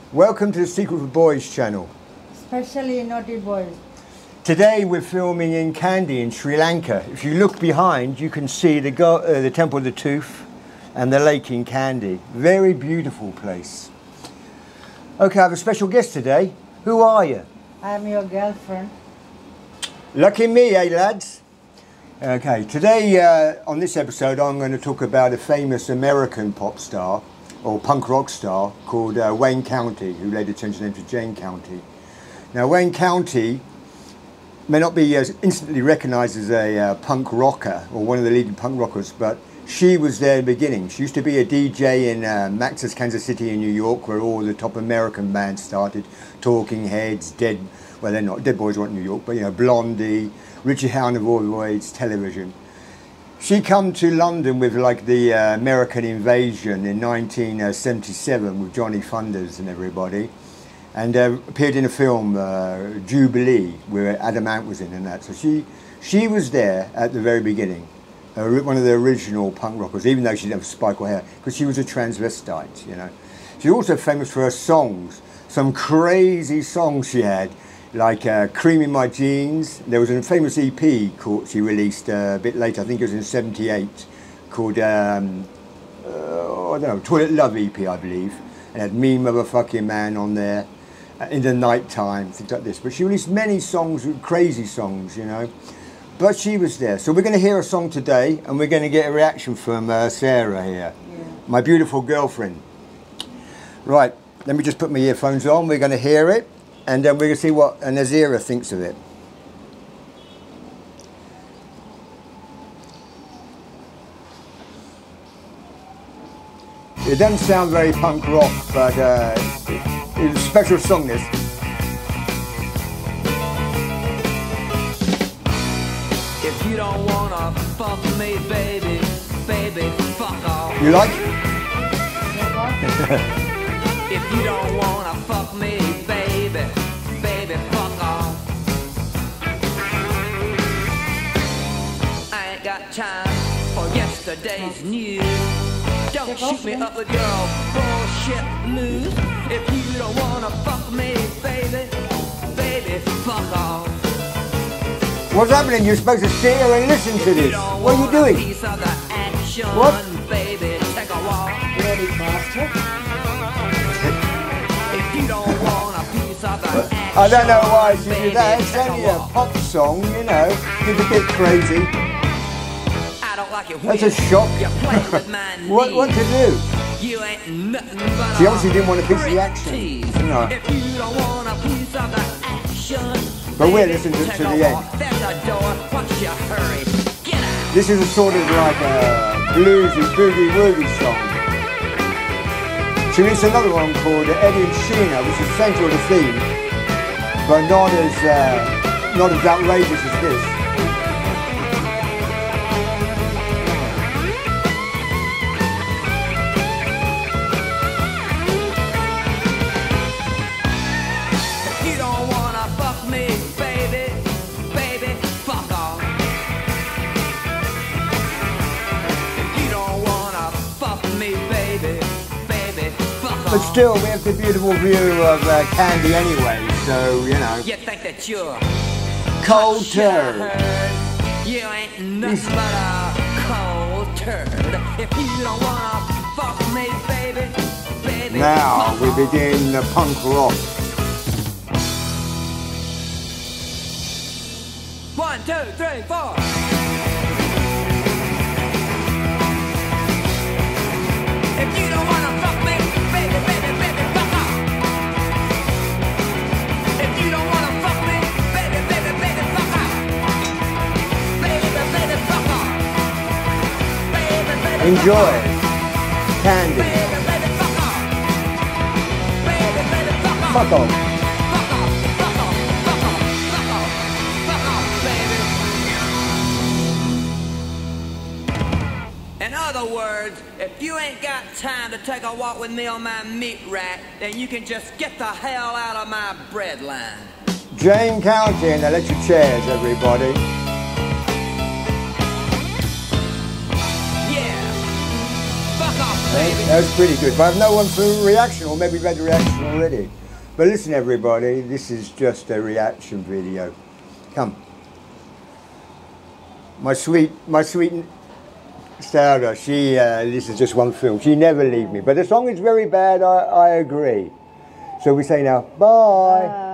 Welcome to the Secret for Boys channel. Especially naughty boys. Today we're filming in Kandy in Sri Lanka. If you look behind, you can see the Temple of the Tooth and the lake in Kandy. Very beautiful place. Okay, I have a special guest today. Who are you? I'm your girlfriend. Lucky me, eh lads? Okay, today on this episode I'm going to talk about a famous American pop star or punk rock star called Wayne County, who later changed his name to Jane County. Now Wayne County may not be instantly recognised as a punk rocker or one of the leading punk rockers, but she was there in the beginning. She used to be a DJ in Max's Kansas City in New York, where all the top American bands started. Talking Heads, Dead, well they're not, Dead Boys weren't New York, but you know, Blondie, Richie Howard of all the ways, television. She come to London with like the American Invasion in 1977 with Johnny Thunders and everybody, and appeared in a film, Jubilee, where Adam Ant was in and that. So she was there at the very beginning, one of the original punk rockers, even though she didn't have spike or hair, because she was a transvestite, you know. She's also famous for her songs, some crazy songs she had, like Cream in My Jeans. There was a famous EP she released a bit later, I think it was in '78, called, I don't know, Toilet Love EP, I believe. It had Me Motherfucking Man on there, In the Night Time, things like this. But she released many songs, crazy songs, you know. But she was there. So we're going to hear a song today, and we're going to get a reaction from Sarah here, my beautiful girlfriend. Right, let me just put my earphones on, we're going to hear it. And then we're going to see what Nazira thinks of it. It doesn't sound very punk rock, but it's a special song, this. If you don't wanna fuck me, baby, baby, fuck off. You like? If you don't wanna fuck me, baby, baby, fuck off. I ain't got time for yesterday's news. Don't shoot me up with your bullshit blues. If you don't wanna fuck me, baby, baby, fuck off. What's happening? You're supposed to sit here and listen to this. What are you doing? What? Baby, take a walk. Bloody bastard. I don't know why she did that. It's only a pop song, you know. It's a bit crazy. That's a shock. What to do? She obviously didn't want a piece of the action. No. But we'll listen to the end. This is a sort of like a bluesy, boogie-woogie song. She released another one called Eddie and Sheena, which is the same sort of theme, but not as outrageous as this. If you don't wanna fuck me, baby, baby, fuck off. If you don't wanna fuck me, baby, baby, fuck off. But still, we have the beautiful view of Kandy anyway, so, you know. You think that you're cold turd. You ain't nothing but a cold turd. If you don't wanna fuck me, baby, baby. Now we begin the punk rock. 1, 2, 3, 4. If you don't wanna fuck me, baby, baby, baby, fuck off. If you don't wanna fuck me, baby, baby, baby, fuck off. Baby, baby, fuck off. Baby, baby, Enjoy Kandy. baby, baby, fuck off. Baby, baby, fuck off. Fuck off. Fuck off, fuck off, fuck off, fuck off, fuck off, baby. In other words, if you ain't got time to take a walk with me on my meat rack, then you can just get the hell out of my bread line. Jane County and electric chairs, everybody. Yeah. Fuck off. baby. That was pretty good. But I've no one for a reaction, or maybe you've had a reaction already. But listen, everybody, this is just a reaction video. Come. My sweet Sarah, this is just one film. She never leave me. But the song is very bad, I agree. So we say now, bye.